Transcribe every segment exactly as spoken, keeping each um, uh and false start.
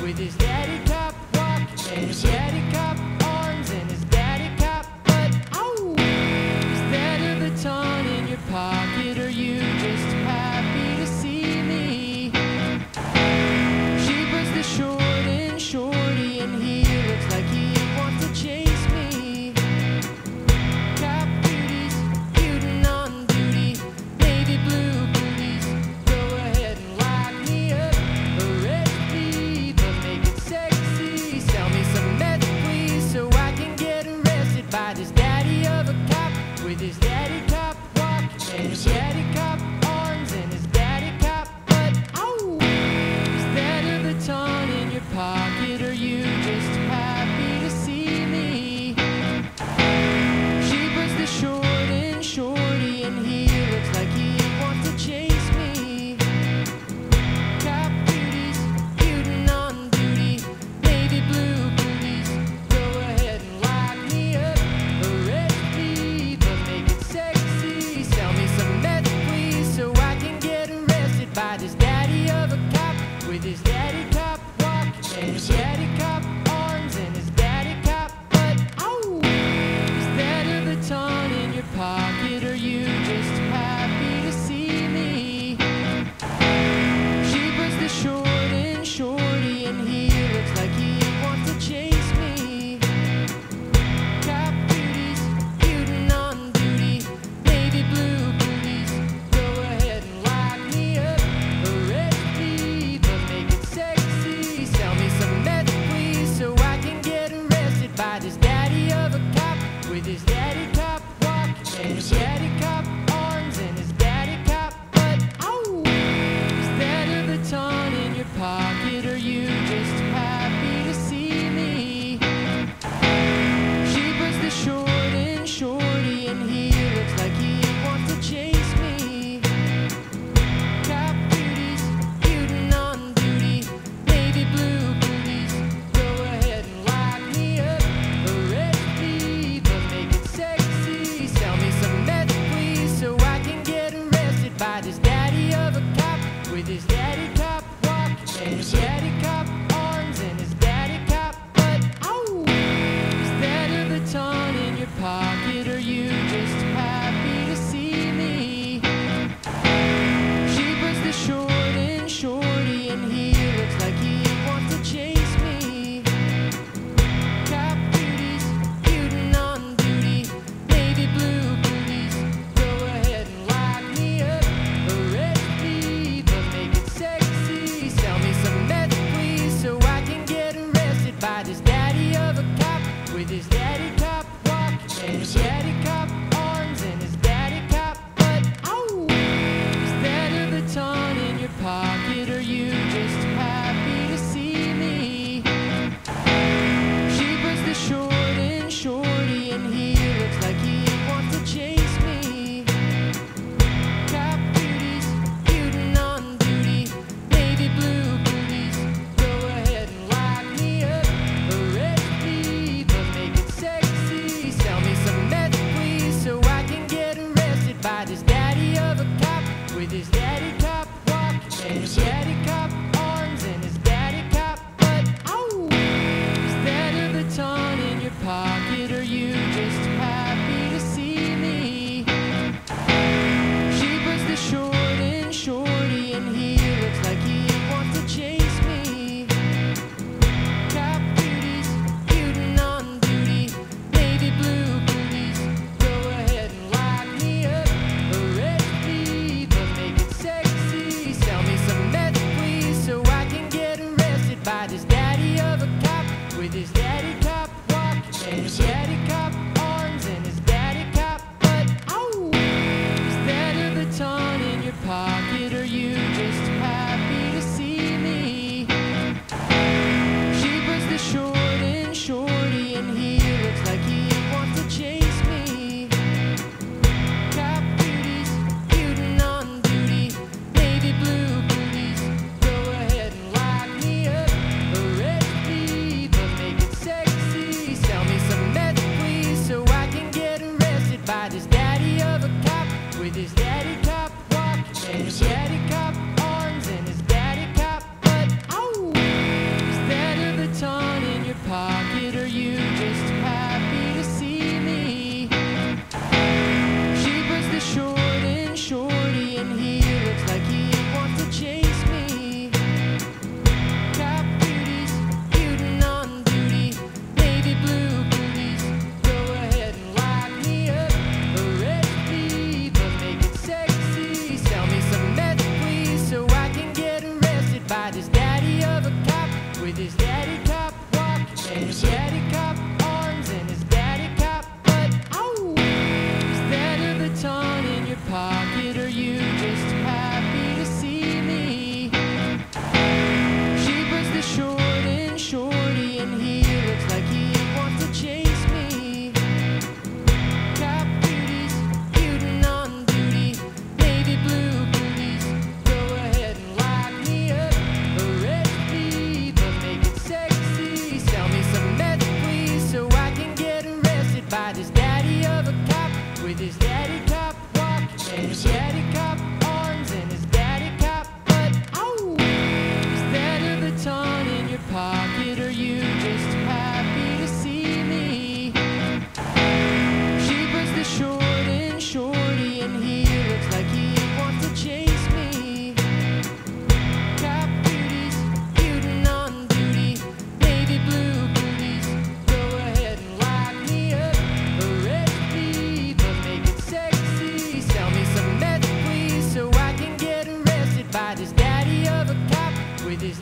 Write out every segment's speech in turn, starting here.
with his daddy cop walk and his daddy cop arms and his daddy cop butt. Oh, is that a baton in your pocket? Or you just happy to see me? She puts the short in shorty, and he looks like he wants to chase me. Cop cuties, cutin' on duty, navy blue booties. Go ahead and lock me up, arrest me, but make it sexy. Sell me some meth, please, so I can get arrested by this daddy of a cop with his daddy cop walk and his daddy cop arms and his daddy cop butt. Oh, is that a baton in your pocket? Or you just happy to see me? She puts the short in shorty, and he looks like he wants to chase me. Cop cuties, cutin' on duty, navy blue booties. Go ahead and lock me up, arrest me, but make it sexy. Sell me some meth, please, so I can get arrested by this daddy of a cop with his daddy cop walk and his daddy cop arms and his daddy cop butt. Oh, is that a baton in your pocket? Or you just happy to see me? She puts the short in shorty, and he looks like he wants to chase me. Cop cuties, cutin' on duty, navy blue booties. Go ahead and lock me up, arrest me, but make it sexy. Sell me some meth, please, so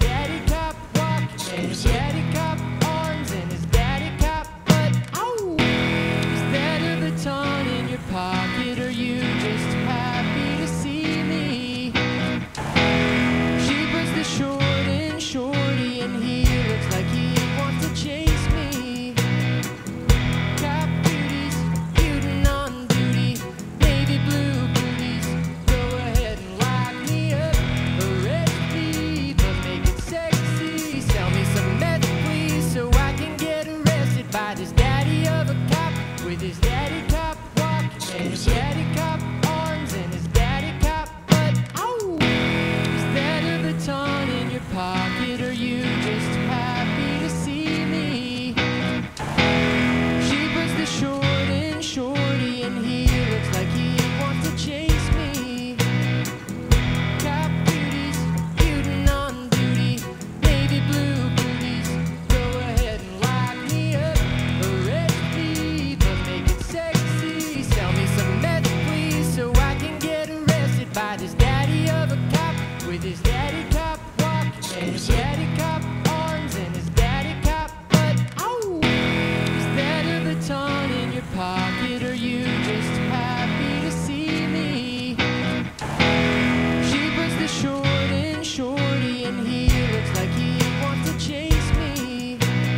daddy cop walk and his daddy cop arms and his daddy cop butt. Oh, is that a baton in your pocket? Are you just happy to see me? She puts the short in shorty and he looks like he wants to chase me. Cop cuties, cutin' on duty, navy blue booties. Go ahead and lock me up, arrest me, but make it sexy. Sell me some meth, please, so I can get arrested by this daddy of a cop with his daddy cop walk and his daddy cop arms and his daddy cop butt. Oh, is that a baton in your pocket? Are you just happy to see me? She puts the short in shorty and he looks like he wants to chase me. Cop cuties, cutin' on duty, navy blue booties. Go ahead and lock me up, arrest me, but make it sexy. Sell me some meth, please, so I can get arrested by this daddy of a cop with his daddy cop walk and his daddy cop arms and his daddy cop butt. Oh, is that a baton in your pocket? Are you just happy to see me? She puts the short in shorty and he looks like he wants to chase me.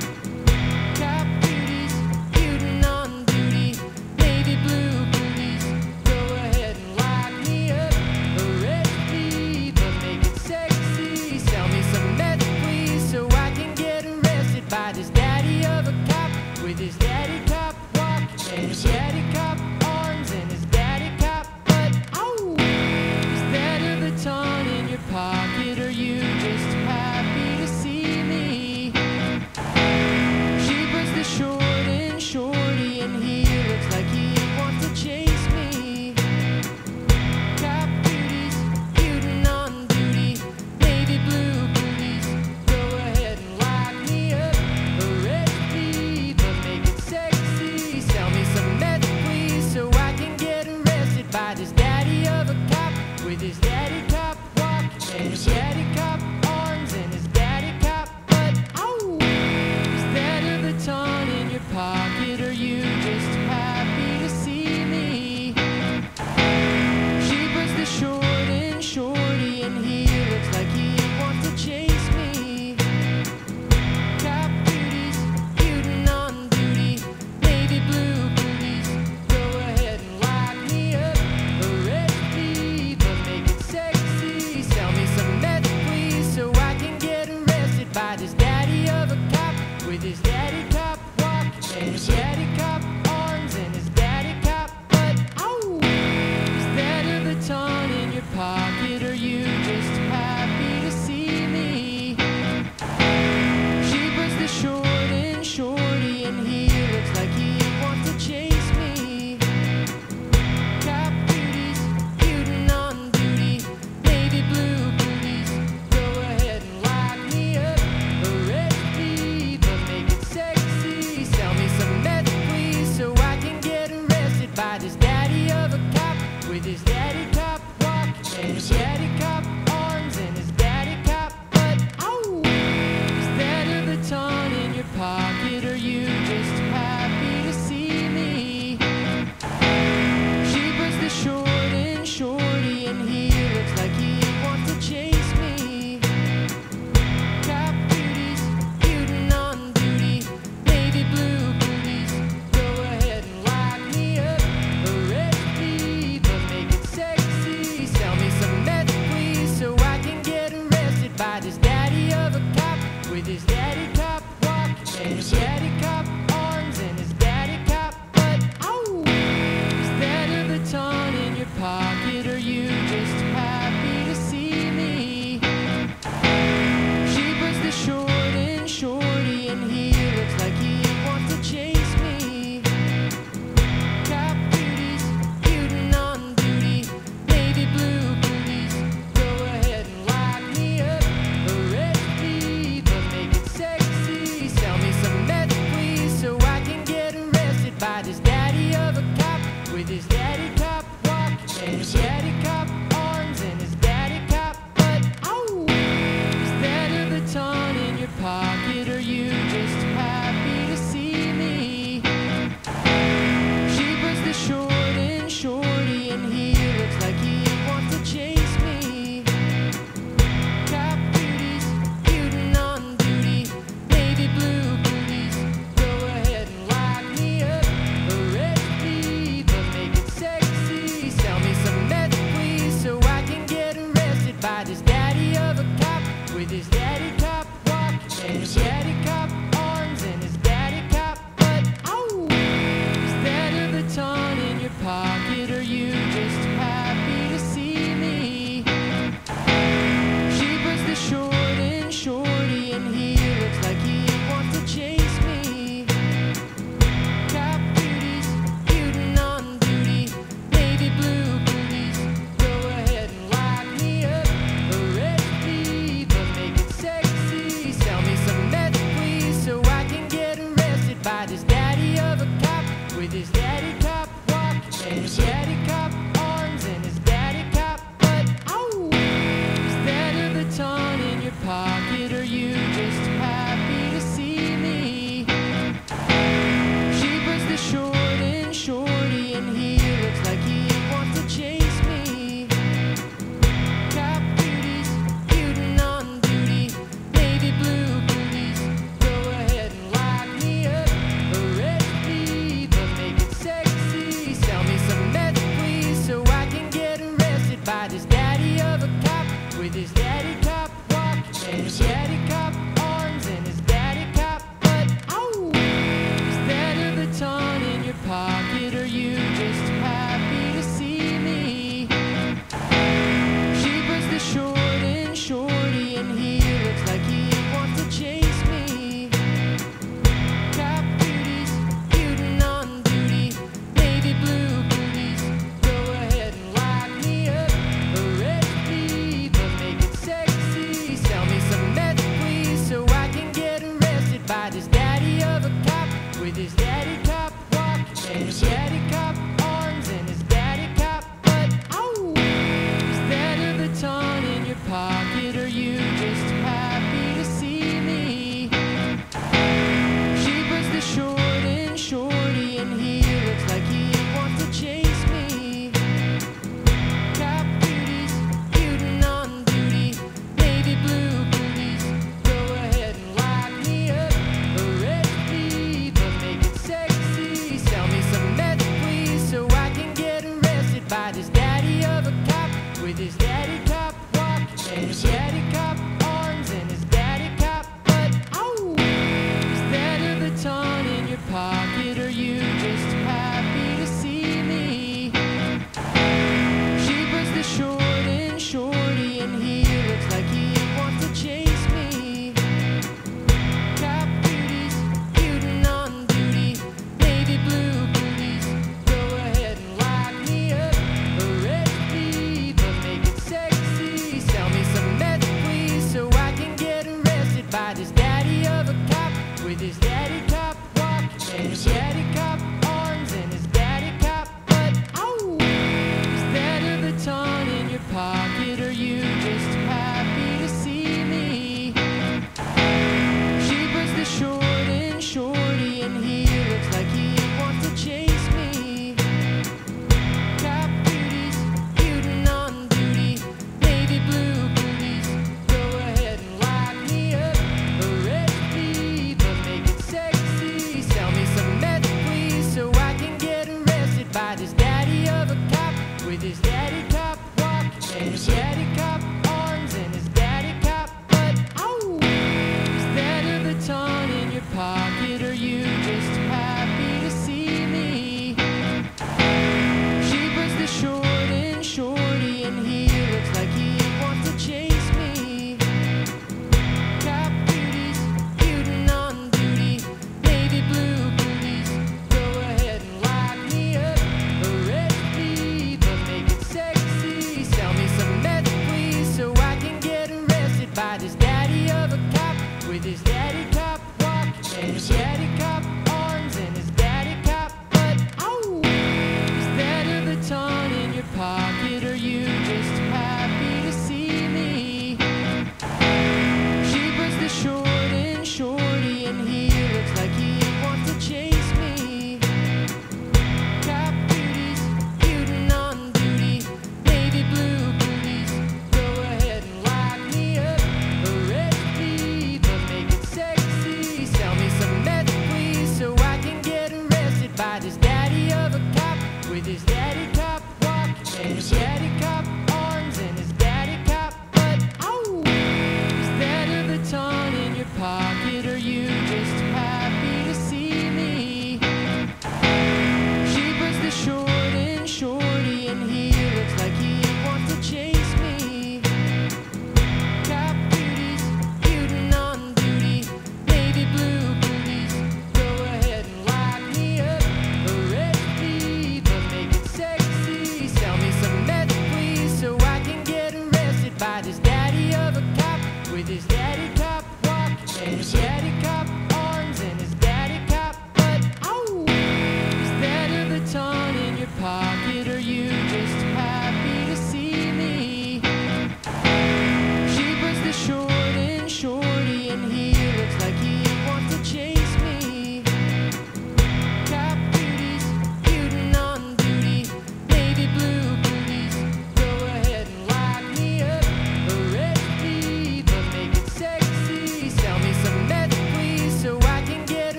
Cop cuties, cutin' on duty, navy blue booties. Go ahead and lock me up, arrest me, but make it sexy. Sell me some meth, please, so I can get arrested by this daddy of a cop with his daddy cop walk and his daddy cop arms and his daddy cop butt. Oh, is that a baton in your pocket? Are you just happy to see me? She puts the short in shorty and he looks like he wants to chase me. Cop cuties, cutin' on duty, navy blue booties. Go ahead and lock me up, arrest me, but make it sexy. Sell me some meth, please, so I can get arrested by this daddy of a cop with his daddy cop walk and his daddy cop arms and his daddy cop butt. Oh, is that a baton in your pocket? Are you just happy to see me? She puts the short in shorty and he looks like he wants to chase me. Cop cuties, cutin' on duty, navy blue booties. Go ahead and lock me up, arrest me, but make it sexy. Sell me some meth, please, so I can get arrested by this daddy of a cop with his daddy cop walk and his daddy cop arms and his daddy cop butt. Oh, is that a baton in your pocket? Are you just happy to see me? She puts the short in shorty and he looks like he wants to chase me. Cop cuties, cutin' on duty, navy blue booties. Go ahead and lock me up, arrest me, but make it sexy. Sell me some meth, please, so I can get arrested by this daddy of a cop with his daddy cop walk and his daddy cop arms and his daddy cop butt. Oh, is that a baton in your pocket? Are you just happy to see me? She puts the short in shorty and he looks like he wants to chase me. Cop cuties, cutin' on duty, navy blue booties. Go ahead and lock me up, arrest me, but make it sexy. Sell me some meth, please, so I can get arrested by this daddy of a cop with his daddy cop walk and his daddy cop arms and his daddy cop butt. Oh, is that a baton in your pocket? Are you just happy to see me? She puts the short in shorty and he looks like he wants to chase me. Cop cuties, cutin' on duty, navy blue booties. Go ahead and lock me up, arrest me, but make it about his daddy of a cop with his daddy cop walk and his daddy cop arms and his daddy cop butt. Oh, is that a baton in your pocket? Are you just happy to see me? She puts the short and shorty, and he looks like he wants to chase me. Cop cuties, cutin' on duty, navy blue booties. Go ahead and lock me up, arrest me, but make it sexy. Sell me some meth, please, so I can get arrested by this daddy of a cop with his daddy cop walk and his daddy cop arms and his daddy cop butt. Oh, is that a baton in your pocket? Are you just happy to see me? She puts the short and shorty, and he looks like he wants to chase me. Cop cuties, cutin' on duty, navy blue booties. Go ahead and lock me up, arrest me, but make it sexy. Sell me some meth, please, so I can get arrested by this daddy of a cop with his daddy cop walk and his daddy cop arms and his daddy cop butt. Oh, is that a baton in your pocket? Are you just happy to see me? She puts the short and shorty, and he looks like he wants to chase me. Cop cuties, cutin' on duty, navy blue booties. Go ahead and lock me up, arrest me, but make it sexy. Sell me some meth, please,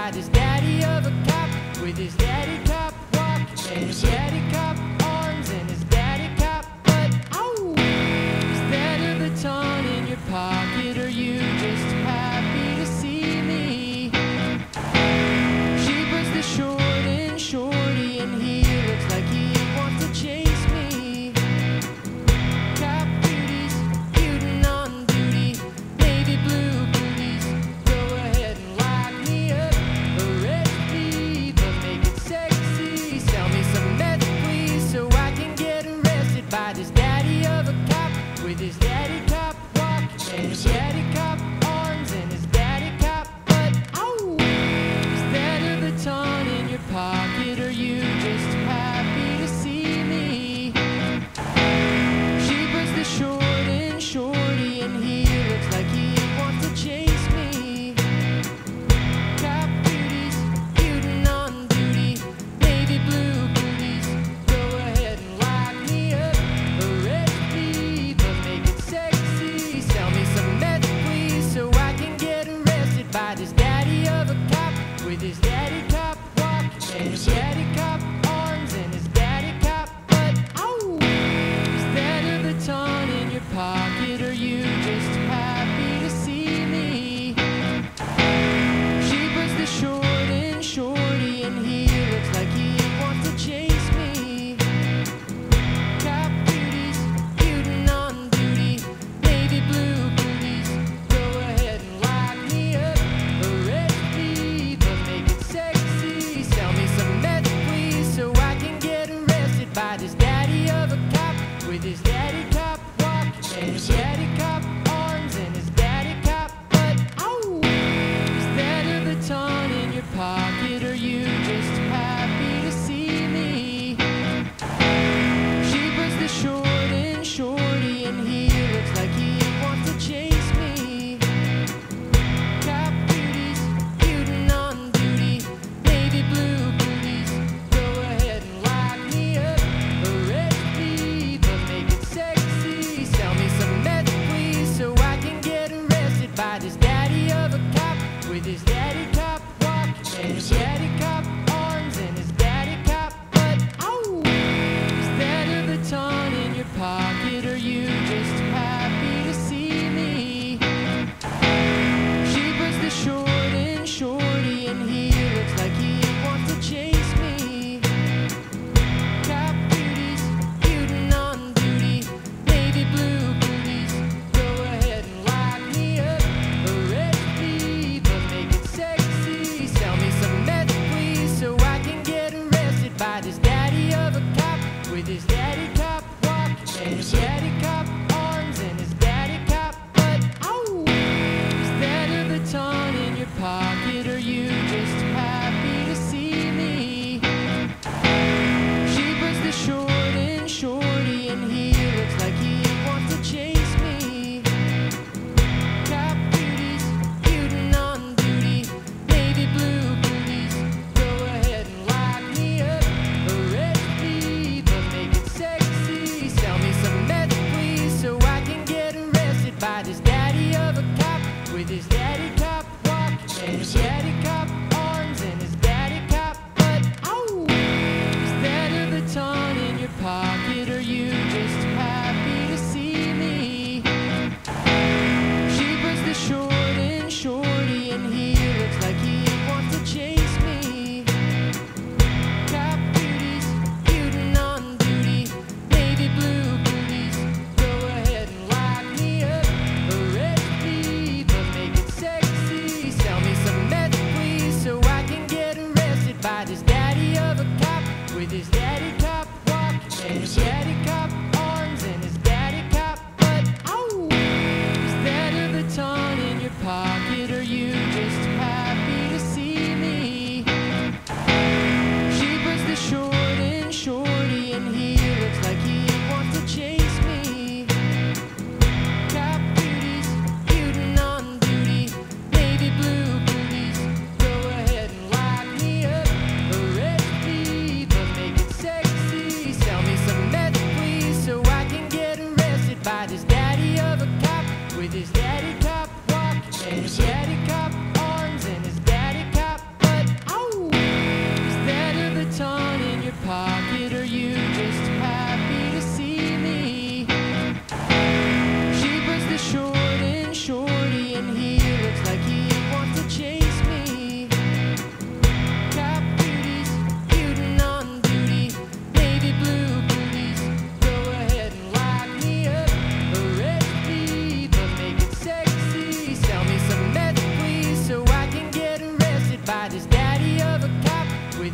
got this daddy of a cop with his daddy cop walk and his daddy cop arms and his daddy cop butt. Oh, is that a baton in your pocket? Are you just happy to see me? She puts the short in shorty and he looks like he wants to chase me. Cop cuties, cutin' on duty, navy blue booties. Go ahead and lock me up, arrest me, but make it sexy. Sell me some meth, please.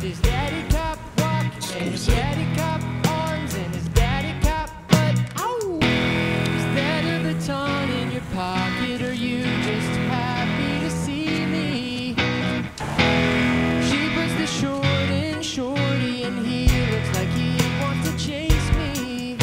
his daddy cop walk and his daddy cop arms and his daddy cop butt. Oh, is that a baton in your pocket? Are you just happy to see me? She puts the short in shorty and he looks like he wants to chase me.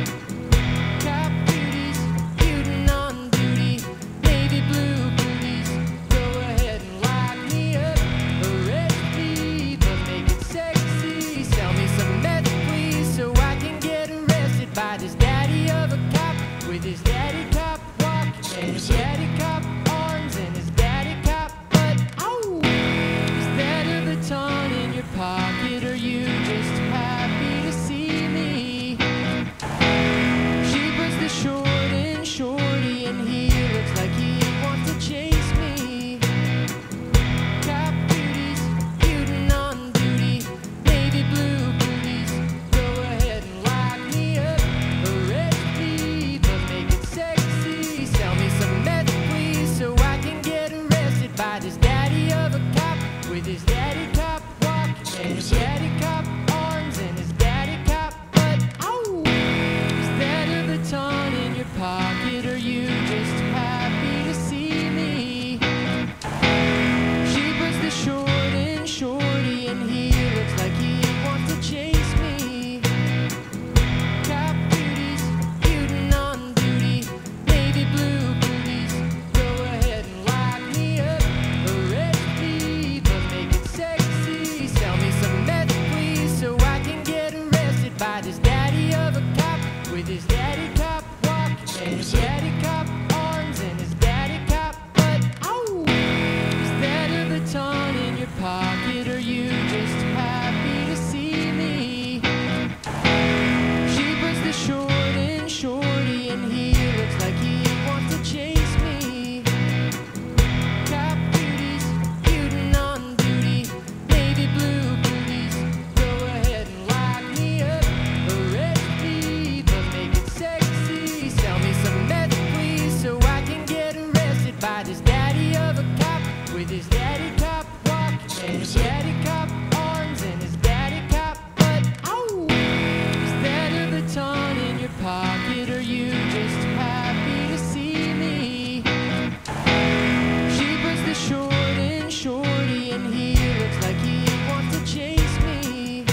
Cop cuties, cutin' on duty, navy blue booties. Go ahead and lock me up, arrest me, but make it sexy. Sell me some meth, please, so I can get arrested by this daddy of a cop with his daddy cop walk and his daddy cop arms and his daddy cop butt. Oh, is that a baton in your pocket? Are you just happy to see me? She puts the short in shorty and he looks like he wants to chase me. Cop cuties, cutin' on duty, navy blue booties. Go ahead and lock me up, arrest me, but make it sexy. Sell me some meth, please, so I can get arrested by this daddy of a cop with his daddy cop walk and his daddy cop arms and his daddy cop butt. Oh, is that a baton in your pocket? Are you just happy to see me? She puts the short in shorty and he looks like he wants to chase me. Cop cuties, cutin' on duty, navy blue booties. Go ahead and lock me up, arrest me, but make it sexy. Sell me some meth, please, so I can get arrested by this daddy of a cop with his daddy cop walk and his daddy cop arms and his daddy cop butt. Oh, is that a baton in your pocket? Are you just happy to see me? She puts the short in shorty and he looks like he wants to chase me. Cop cuties, cutin' on duty, navy blue booties. Go ahead and lock me up, arrest me, but make it sexy. Sell me some meth, please, so I can get arrested by this daddy of a cop with his daddy cop walk and his daddy cop arms and his daddy cop butt. Oh, is that a baton in your pocket? Are you just happy to see me? She puts the short in shorty and he looks like he wants to chase me.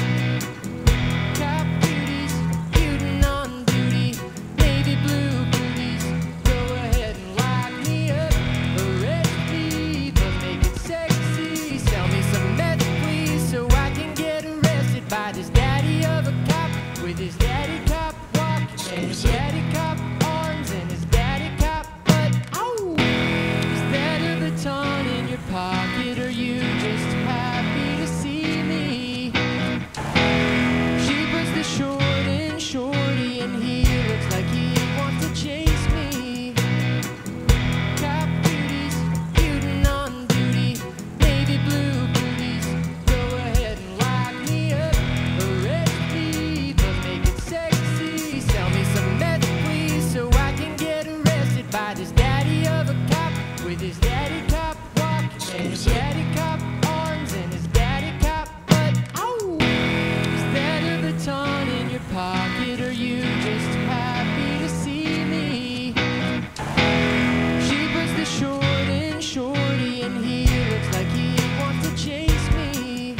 Cop cuties, cutin' on duty, navy blue booties. Go ahead and lock me up, arrest me, but make it sexy. Sell me some meth, please, so I can get arrested by this daddy of a cop with his daddy cop walk and his daddy cop arms and his daddy cop butt. Oh, is that a baton in your pocket? Are you just happy to see me? She puts the short in shorty and he looks like he wants to chase me. Cop cuties, cutin' on duty, navy blue booties. Go ahead and lock me up, arrest me, but make it sexy. Sell me some meth, please, so I can get arrested by this daddy of a cop with his daddy cop walk and his daddy cop arms and his daddy cop butt. Oh, is that a baton in your pocket? Are you just happy to see me? She puts the short in shorty and he looks like he wants to chase me.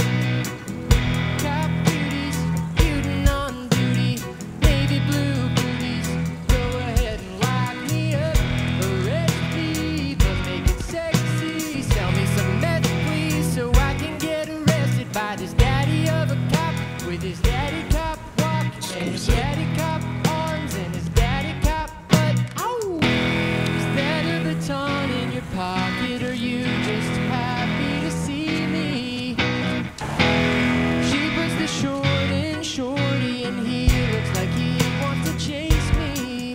Cop cuties, cutin' on duty, navy blue booties. Go ahead and lock me up, arrest me, but make it sexy. Sell me some meth, please, so I can get arrested by this daddy of a cop with his daddy cop walk and his daddy cop arms and his daddy cop butt. Oh, is that a baton in your pocket? Are you just happy to see me? She puts the short in shorty and he looks like he wants to chase me.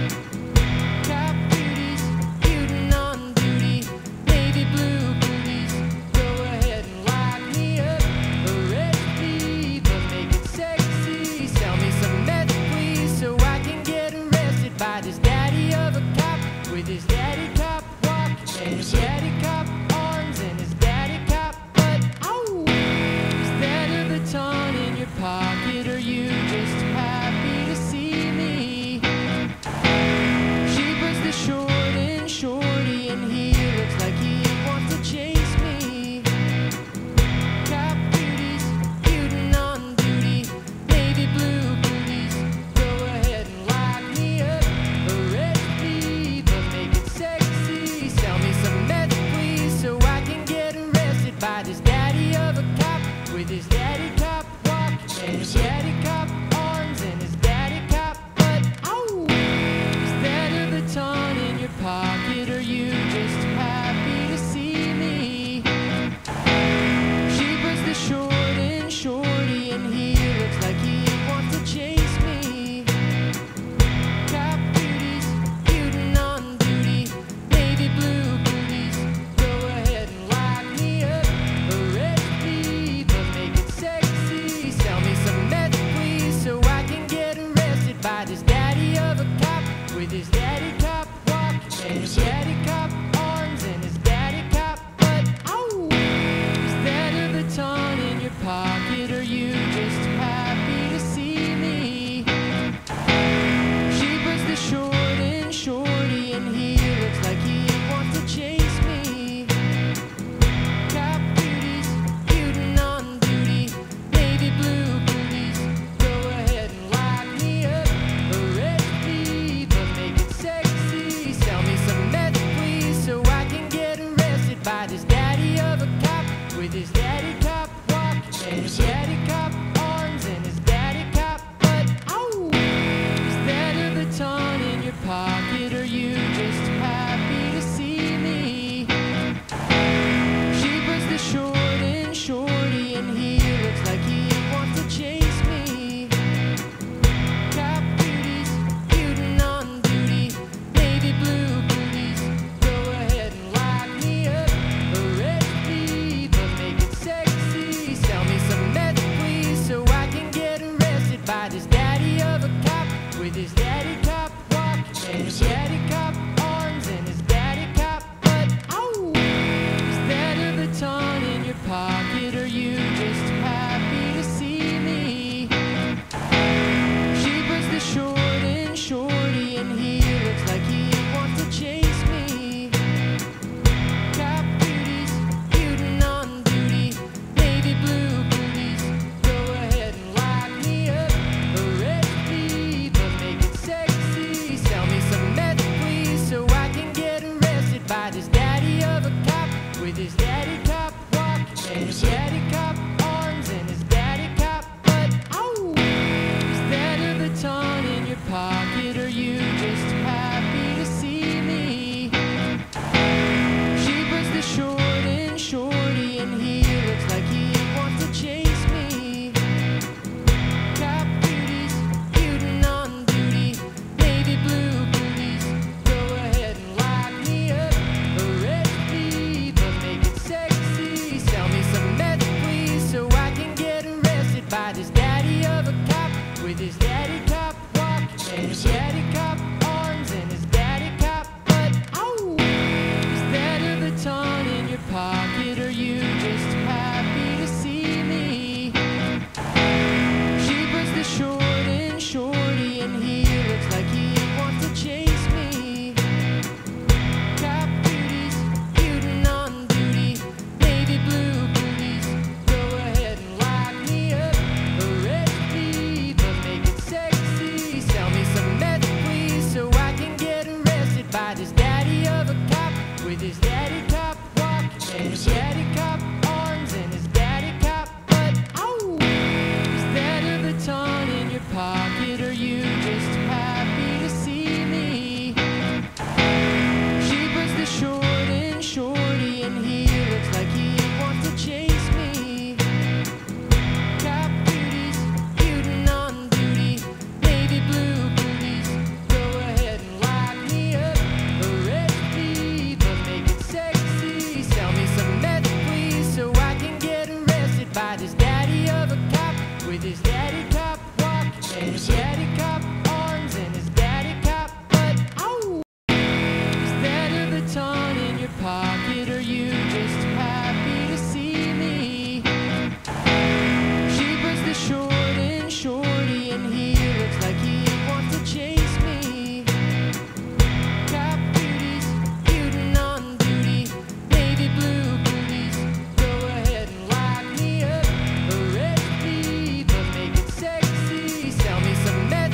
Cop cuties, cutin' on duty, navy blue booties. Go ahead and lock me up, arrest me, but make it sexy. Sell me some meth, his daddy cop walk and his daddy cop arms and his daddy cop butt. Oh, is that a baton in your pocket? Are you just happy to see me? She puts the short in shorty and he looks like he wants to chase me. Cop cuties, cutin' on duty, navy blue booties. Go ahead and lock me up, arrest me, but make it sexy. Sell me some meth, please, so I can get arrested by this daddy of a cop with his daddy cop walk and his daddy cop arms and his daddy cop butt. Oh, is that a baton in your pocket? Are you just happy to see me? She puts the short in shorty and he looks like he wants to chase me. Cop cuties, cutin' on duty, navy blue booties. Go ahead and lock me up, arrest me, but make it sexy. Sell me some meth, please, so I can get arrested by this daddy of a cop with his daddy cop walk and his daddy cop arms and his daddy cop butt. Oh, is that a baton in your pocket? Are you just happy to see me? She puts the short in shorty and he looks like he wants to chase me. Cop cuties, cutin' on duty, navy blue booties. Go ahead and lock me up, arrest me, but make it sexy. Sell me some meth, please, so I can get arrested by this daddy of a cop with his daddy cop walk and his daddy cop arms and his daddy cop butt. Oh, is that a baton in your pocket? Are you just happy to see me? She puts the short in shorty and he looks like he wants to chase me. Cop cuties, cutin' on duty, navy blue booties. Go ahead and lock me up, arrest me, but make it sexy. Sell me some meth, please, so I can get arrested by this daddy of a cop with his daddy cop walk and his daddy cop arms and his daddy cop butt. Oh, is that a baton in your pocket? Are you just happy to see me? She puts the short in shorty and he looks like he wants to chase me. Cop cuties, cutin' on duty, navy blue booties. Go ahead and lock me up, arrest me, but make it sexy. Sell me some meth, please, so I can get arrested by this daddy of a cop with his daddy cop walk and his daddy cop arms and his daddy cop butt. Oh, is that a baton in your pocket? Are you just happy to see me? She puts the short in shorty and he looks like he wants to chase me. Cop cuties, cutin' on duty, navy blue booties. Go ahead and lock me up, arrest me, but make it sexy. Sell me some meth, please, so I can get arrested by this daddy of a cop with his daddy cop walk and his daddy cop arms and his daddy cop butt. Oh, is that a baton in your pocket? Are you just happy to see me? She puts the short in shorty and he looks like he wants to chase me. Cop cuties, cutin' on duty, navy blue booties. Go ahead and lock me up, arrest me, but make it sexy. Sell me some meth, please, so I can get arrested by this daddy of a cop with his daddy cop walk and his daddy cop arms and his daddy cop butt. Oh, is that a baton in your pocket? Are you just happy to see me? She puts the short in shorty and he looks like he wants to chase me. Cop cuties, cutin' on duty, navy blue booties. Go ahead and lock me up, arrest me, but make it sexy. Sell me some meth,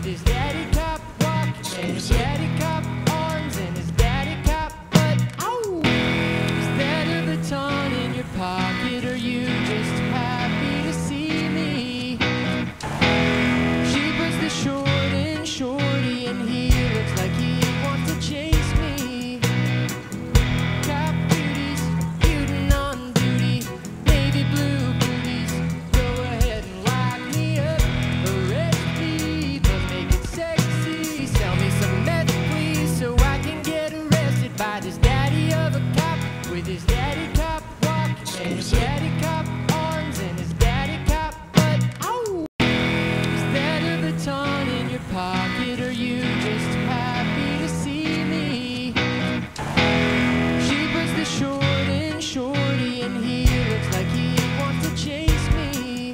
his daddy cop walk and his daddy cop arms and his daddy cop butt. Oh, is that a baton in your pocket? Are you just happy to see me? She puts the short in shorty and he looks like he wants to chase me. Cop cuties, cutin' on duty, navy blue booties. Go ahead and lock me up, arrest me, but make it sexy. Sell me some meth, please, so I can get arrested by this daddy of a cop with his daddy cop walk and his daddy cop arms and his daddy cop butt. Oh, is that a baton in your pocket? Are you just happy to see me? She puts the short in shorty and he looks like he wants to chase me.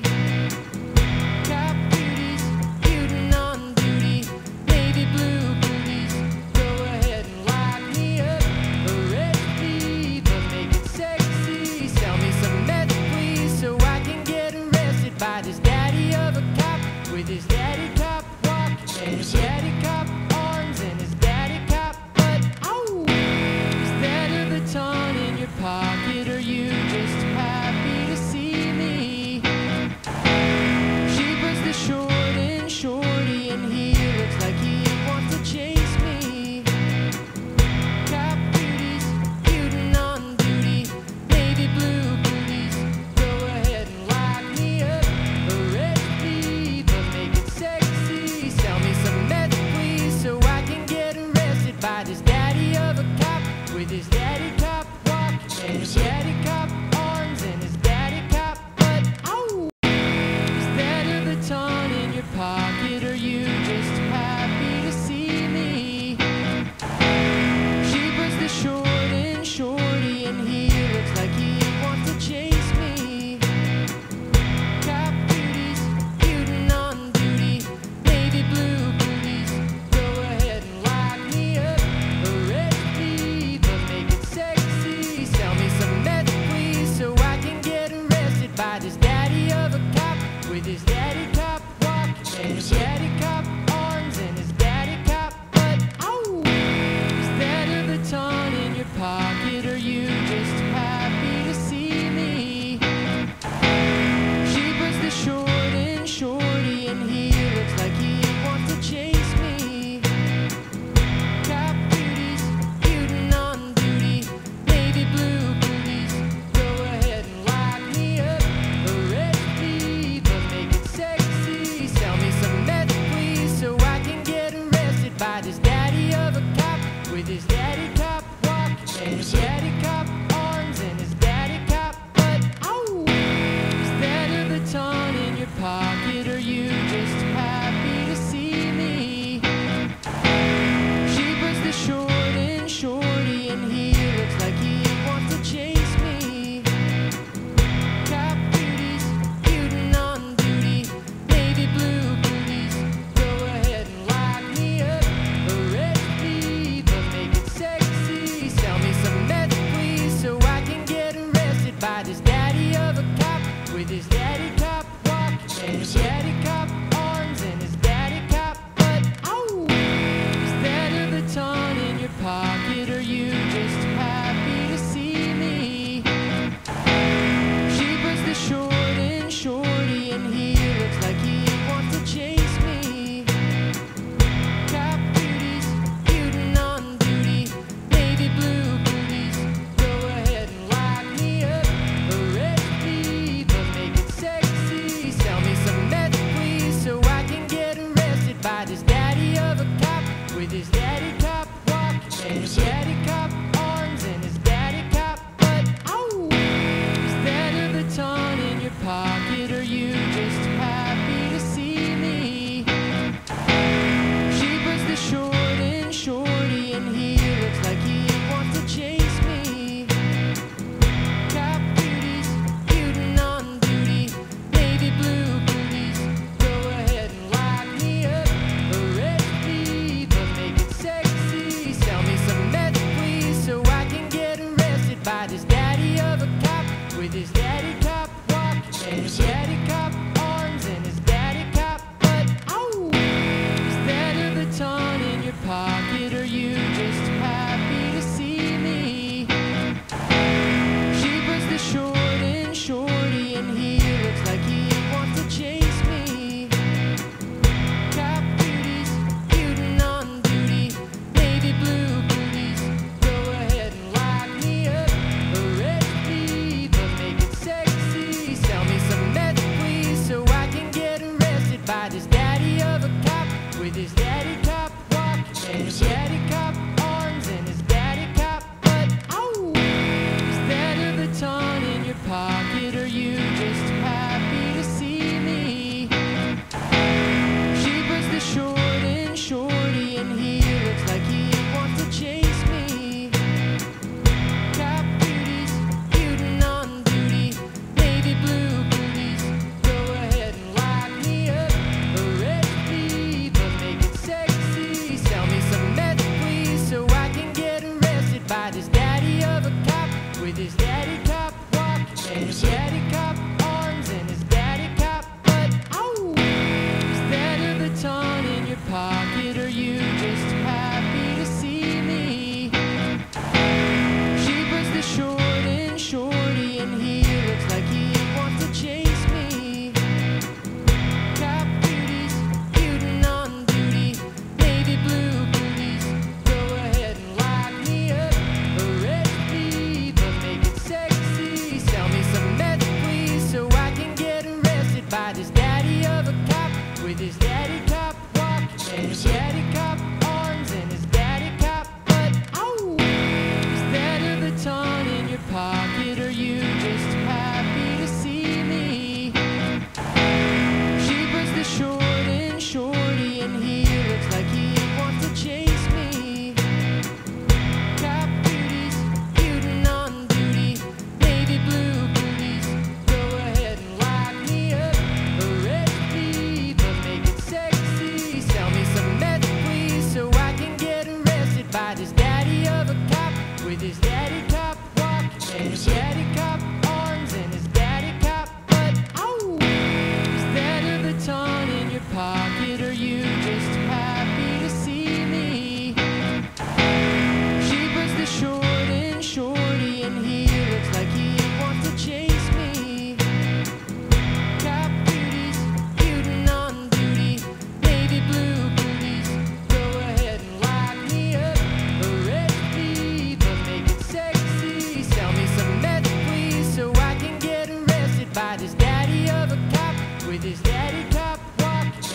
Cop cuties, cutin' on duty, navy blue booties. Go ahead and lock me up, arrest me, but make it sexy. Sell me some meth, please, so I can get arrested by this daddy of a cop with his daddy cop walk and his daddy cop arms and his daddy cop butt. Oh, is that a baton in your pocket? Are you just happy to see me? She puts the short in shorty and he looks like he wants to chase me. Cop cuties, cutin' on duty, navy blue booties. Go ahead and lock me up, arrest me, but make it sexy. Sell me some meth, please, so I can get arrested by this daddy of a cop with his daddy cop walk and his daddy cop arms and his daddy cop butt. Oh, is that a baton in your pocket? Are you just happy to see me? She puts the short in shorty and he looks like he wants to chase me. Cop cuties, cutin' on duty, navy blue booties. Go ahead and lock me up, arrest me, but make it sexy. Sell me some meth, please, so I can get arrested by this daddy of a cop with his daddy cop walk and his daddy cop arms and his daddy cop butt. Oh, is that a baton in your pocket? Are you just happy to see me? She puts the short in shorty and he looks like he wants to chase me. Cop cuties, cutin' on duty, navy blue booties. Go ahead and lock me up, arrest me, but make it sexy. Sell me some meth,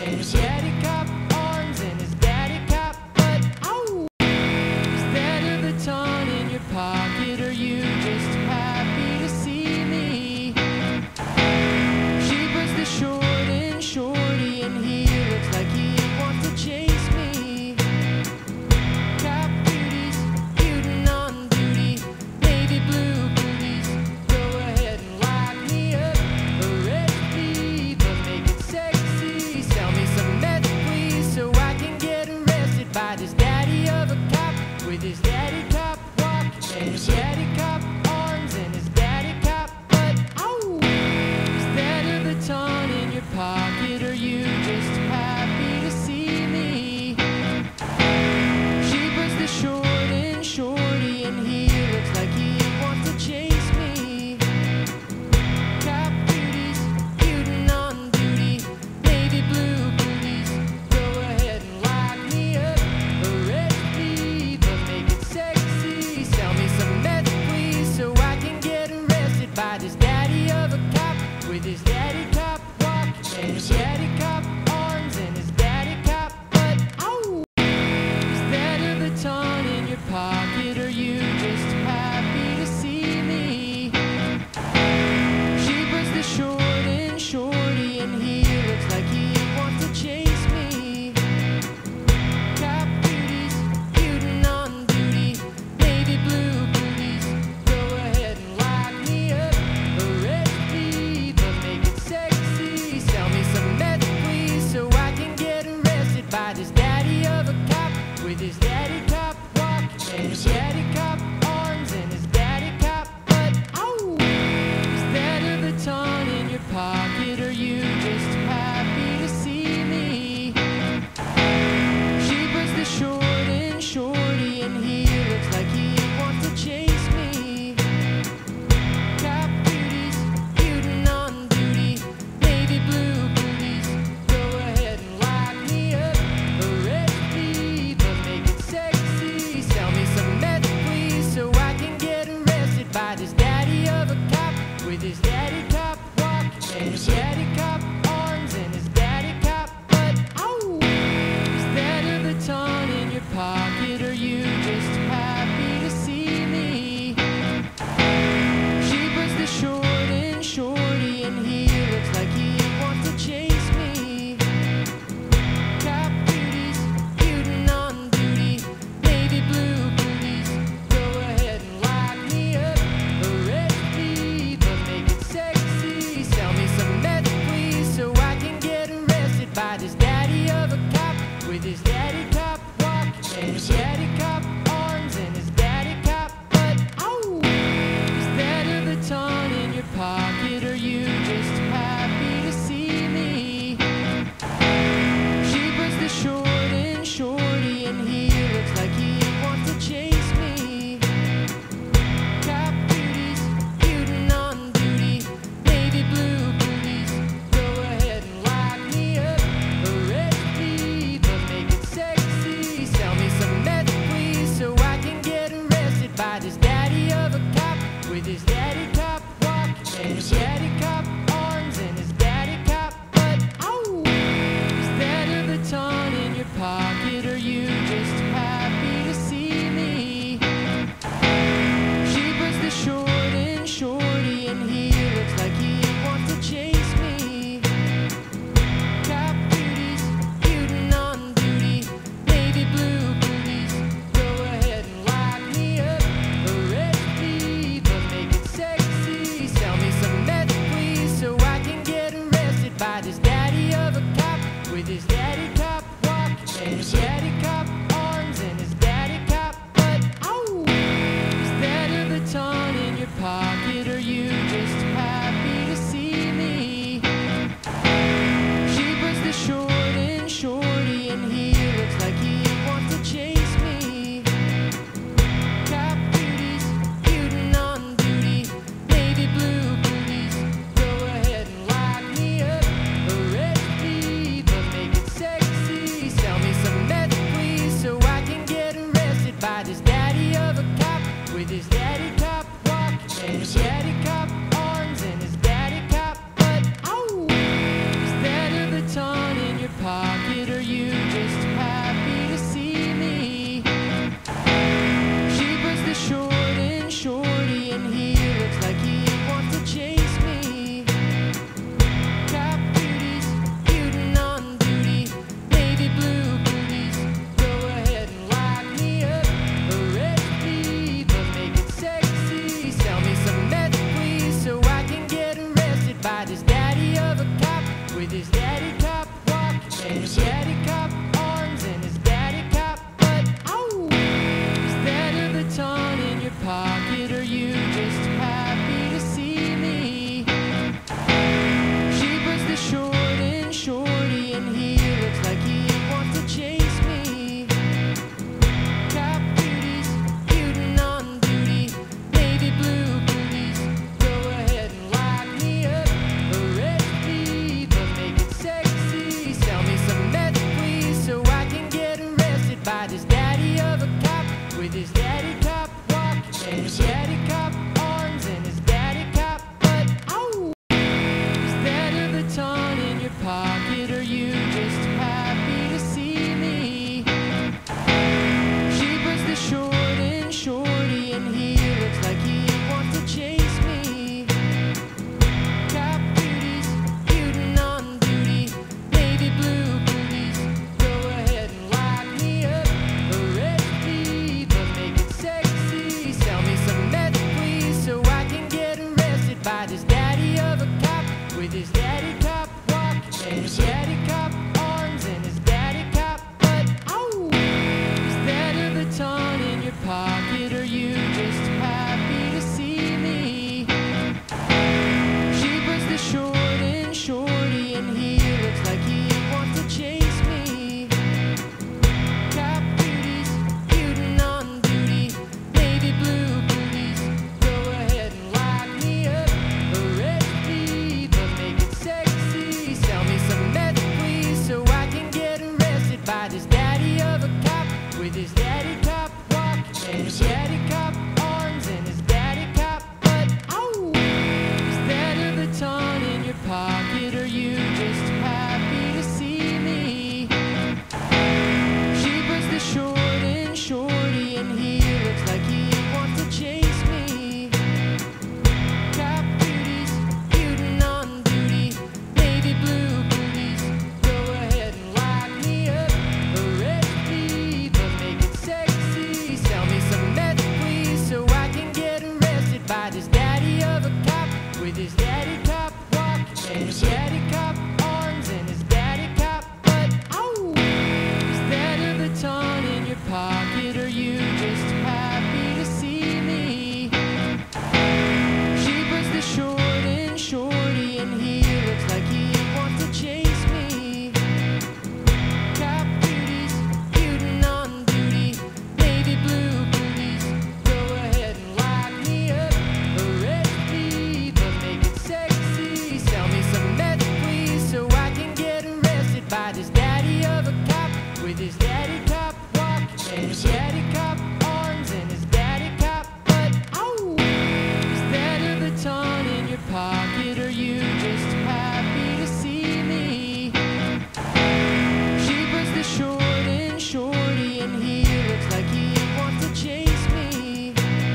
and his daddy cop arms and his daddy cop butt. Oh, is that a baton in your pocket? Or you just happy to see me? She puts the short and shorty, and he looks like he wants to chase me. Cop cuties, cutin' on duty, navy blue booties. Go ahead and lock me up, arrest me, but make it sexy. Sell me some meth, please, so I can get arrested by this daddy of a cop with his daddy cop walk and his daddy cop arms and his daddy cop butt. Oh, is that a baton in your pocket? Or you just happy to see me? She puts the short and shorty, and he looks like he wants to chase me. Cop cuties, cutin' on duty, navy blue booties. Go ahead and lock me up, arrest me, but make it sexy. Sell me some meth, please, so I can get arrested by this daddy of a cop with his daddy cop walk and his daddy cop arms and his daddy cop butt. Oh, is that a baton in your pocket? Or you just happy to see me? She puts the short and shorty, and he looks like he wants to chase me. Cop cuties, cutin' on duty, navy blue booties. Go ahead and lock me up, arrest me, but make it sexy. Sell me some meth, please, so I can get arrested by this daddy of a cop with his daddy cop walk and his daddy cop arms and his daddy cop butt. Oh, is that a baton in your pocket? Or you just happy to see me? She puts the short and shorty, and he looks like he wants to chase me. Cop cuties, cutin' on duty, navy blue booties. Go ahead and lock me up, arrest me, but make it sexy. Sell me some meth, please, so I can get arrested by this daddy of a cop with his daddy cop walk and his daddy cop arms and his daddy cop butt. Oh, is that a baton in your pocket? Or you just happy to see me? She puts the short and shorty, and he looks like he wants to chase me. Cop cuties, cutin' on duty, navy blue booties. Go ahead and lock me up, arrest me, but make it sexy. Sell me some meth, please, so I can get arrested by this daddy of a cop with his daddy cop walk and his daddy cop arms and his daddy cop butt. Oh, is that a baton in your pocket? Or you just happy to see me? She puts the short and shorty, and he looks like he wants to chase me. Cop cuties, cutin' on duty, navy blue booties. Go ahead and lock me up, arrest me, but make it sexy. Sell me some meth, please, and his daddy cop arms and his daddy cop butt. Oh, is that a baton in your pocket? Or you just happy to see me? She puts the short and shorty, and he looks like he wants to chase me. Cop cuties, cutin' on duty, navy blue booties. Go ahead and lock me up, arrest me, but make it sexy. Sell me some meth, please, so I can get arrested by this daddy of a cop with his daddy cop walk and his daddy cop arms and his daddy cop butt. Oh, is that a baton in your pocket? Or you just happy to see me? She puts the short and shorty, and he looks like he wants to chase me. Cop cuties, cutin' on duty, navy blue booties. Go ahead and lock me up, arrest me, but make it sexy. Sell me some meth, please, so I can get arrested by this daddy of a cop with his daddy cop walk and his daddy cop arms and his daddy cop butt. Oh, is that a baton in your pocket? Or you just happy to see me? She puts the short and shorty, and he looks like he wants to chase me. Cop cuties, cutin' on duty, navy blue booties. Go ahead and lock me up, arrest me, but make it sexy. Sell me some meth, please, so I can get arrested by this daddy of a cop with his daddy cop walk and his daddy cop arms and his daddy cop butt. Oh, is that a baton in your pocket? Or you just happy to see me? She puts the short and shorty, and he looks like he wants to chase me. Cop cuties, cutin' on duty, navy blue booties. Go ahead and lock me up, arrest me, but make it sexy. Sell me some meth, please, so I can get arrested by this daddy of a cop with his daddy cop walk and his daddy cop arms and his daddy cop butt. Oh, is that a baton in your pocket? Or you just happy to see me? She puts the short and shorty, and he looks like he wants to chase me. Cop cuties, cutin' on duty, navy blue booties. Go ahead and lock me up, arrest me, but make it sexy. Sell me some meth, please, so I can get arrested by this daddy of a cop with his daddy cop walk and his daddy cop arms and his daddy cop butt. Oh, is that a baton in your pocket? Or you just happy to see me? She puts the short and shorty, and he looks like he wants to chase me.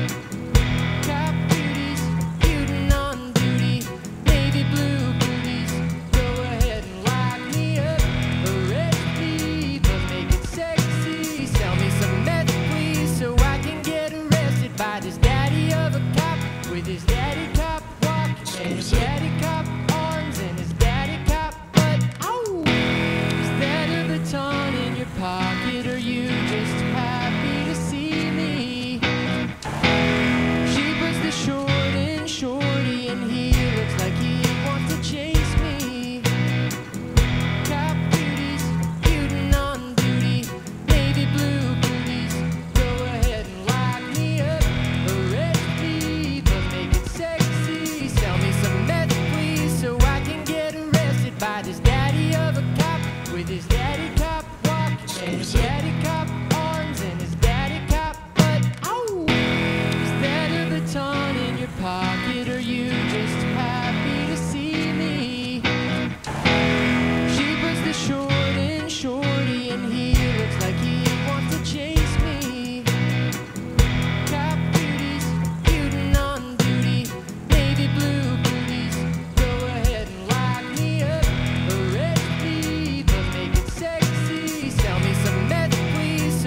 Cop cuties, cutin' on duty, navy blue booties. Go ahead and lock me up, arrest me, but make it sexy. Sell me some meth, please, so I can get arrested by this daddy of a cop with his daddy cop walk and his daddy cop arms and his daddy cop butt. Oh, is that a baton in your pocket? Or you just happy to see me? She puts the short and shorty, and he looks like he wants to chase me. Cop cuties, cutin' on duty, navy blue booties. Go ahead and lock me up, arrest me, but make it sexy. Sell me some meth, please, so I can get arrested by this daddy of a cop with his daddy cop walk and his daddy cop arms and his daddy cop butt. Oh, is that a baton in your pocket? Or you just happy to see me? She puts the short and shorty, and he looks like he wants to chase me. Cop cuties, cutin' on duty, navy blue booties. Go ahead and lock me up, arrest me, but make it sexy. Sell me some meth, please,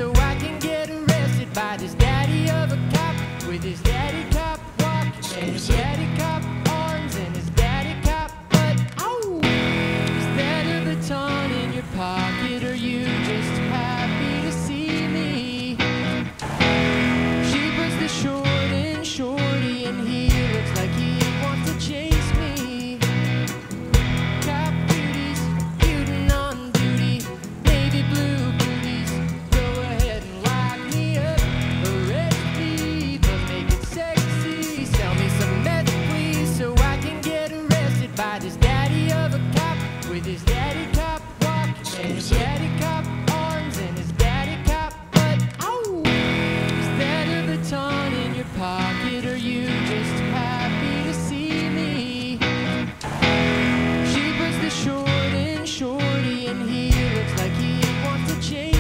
pocket? Are you just happy to see me? She puts the short in shorty, and he looks like he wants to chase me. Cop cuties, cutin' on duty, navy blue booties. Go ahead and lock me up, arrest me, but make it sexy. Sell me some meth, please, so I can get arrested by this daddy of a cop with his daddy cop walk and his daddy cop arms and his daddy cop butt. Oh, is that a baton in your pocket? Are you just happy to see me? She puts the short in shorty, and he looks like he wants to change